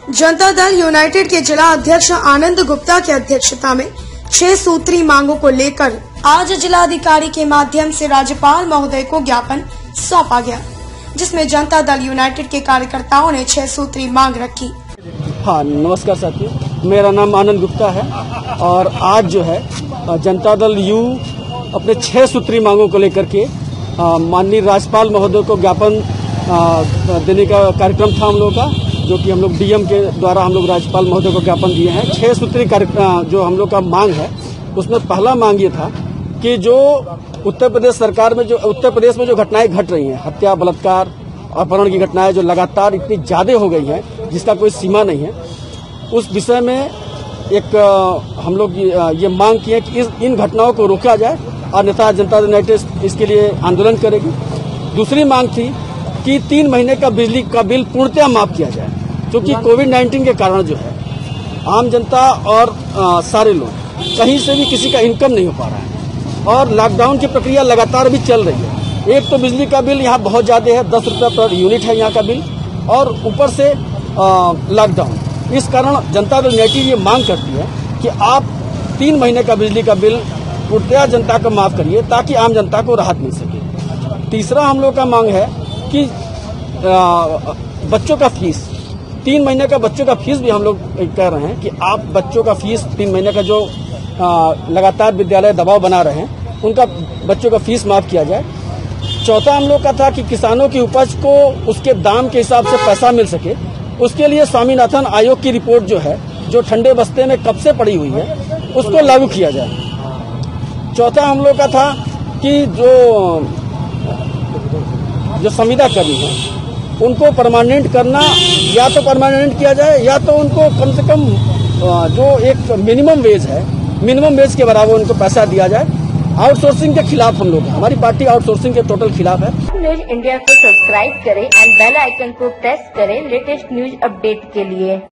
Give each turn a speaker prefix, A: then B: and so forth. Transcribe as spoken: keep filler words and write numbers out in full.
A: Janata Dal United के जिला अध्यक्ष आनंद गुप्ता की अध्यक्षता में छह सूत्री मांगों को लेकर आज जिलाधिकारी के माध्यम से राज्यपाल महोदय को ज्ञापन सौंपा गया, जिसमें जनता दल यूनाइटेड के कार्यकर्ताओं ने छह सूत्री मांग रखी।
B: हाँ, नमस्कार साथियों, मेरा नाम आनंद गुप्ता है और आज जो है जनता दल यू अपने छह सूत्री मांगों को लेकर के माननीय राज्यपाल महोदय को ज्ञापन देने का कार्यक्रम था हम लोगों का, जो कि हम लोग डीएम के द्वारा हम लोग राज्यपाल महोदय को ज्ञापन दिए हैं। छह सूत्री कार्यक्रम जो हम लोग का मांग है, उसमें पहला मांग ये था कि जो उत्तर प्रदेश सरकार में जो उत्तर प्रदेश में जो घटनाएं घट रही हैं, हत्या, बलात्कार, अपहरण की घटनाएं जो लगातार इतनी ज्यादा हो गई हैं जिसका कोई सीमा नहीं है, उस विषय में एक हम लोग ये मांग की है कि इस इन घटनाओं को रोका जाए और नेता जनता दल यूनाइटेड इसके लिए आंदोलन करेगी। दूसरी मांग थी कि तीन महीने का बिजली का बिल पूर्णतः माफ किया जाए, क्योंकि कोविड नाइन्टीन के कारण जो है आम जनता और आ, सारे लोग कहीं से भी किसी का इनकम नहीं हो पा रहा है और लॉकडाउन की प्रक्रिया लगातार भी चल रही है। एक तो बिजली का बिल यहाँ बहुत ज्यादा है, दस रुपये पर यूनिट है यहाँ का बिल, और ऊपर से लॉकडाउन। इस कारण जनता दल यूनाइटेड ये मांग करती है कि आप तीन महीने का बिजली का बिल पूर्णतः जनता को माफ करिए ताकि आम जनता को राहत मिल सके। तीसरा हम लोग का मांग है कि आ, बच्चों का फीस, तीन महीने का बच्चों का फीस भी हम लोग कह रहे हैं कि आप बच्चों का फीस तीन महीने का जो आ, लगातार विद्यालय दबाव बना रहे हैं, उनका बच्चों का फीस माफ किया जाए। चौथा हम लोग का था कि किसानों की उपज को उसके दाम के हिसाब से पैसा मिल सके, उसके लिए स्वामीनाथन आयोग की रिपोर्ट जो है, जो ठंडे बस्ते में कब से पड़ी हुई है, उसको लागू किया जाए। चौथा हम लोग का था कि जो जो संविदा कर्मी है उनको परमानेंट करना, या तो परमानेंट किया जाए या तो उनको कम से कम जो एक मिनिमम वेज है, मिनिमम वेज के बराबर उनको पैसा दिया जाए। आउटसोर्सिंग के खिलाफ हम लोग, हमारी पार्टी आउटसोर्सिंग के टोटल खिलाफ है।
C: न्यूज इंडिया को सब्सक्राइब करें एंड बेल आइकन को प्रेस करें लेटेस्ट न्यूज अपडेट के लिए।